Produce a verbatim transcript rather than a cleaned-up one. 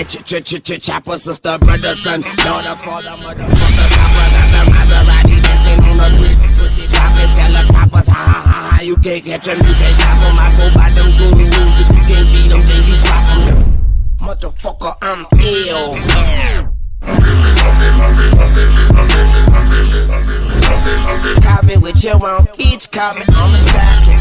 daddy, ch ch ch ch chopper, sister, brother, son, daughter, father, motherfucker, copper, got the Maserati dancing on the street. Pussy poppin', tell the coppers, ha ha ha ha, you can't catch 'em, you can't stop 'em. I go by them gurus, if you can't beat 'em, then you drop 'em. Motherfucker, I'm ill. Call me with your own peach, call me on the side.